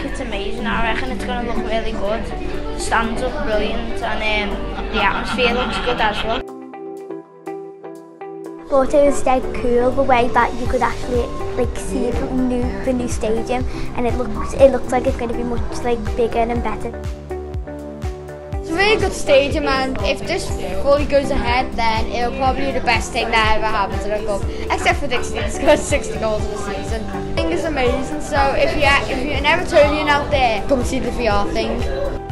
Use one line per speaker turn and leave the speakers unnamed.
it's amazing. I reckon it's going to look really good. The stands look brilliant, and the atmosphere looks good as well.
But it was dead cool the way that you could actually like see the new stadium, and it looks like it's going to be much like bigger and better.
It's a really good stadium, and if this fully goes ahead, then it'll probably be the best thing that ever happened to the club, except for Dixie scored 60 goals in the season. I think it's amazing. So if you're an Evertonian out there, come see the VR thing.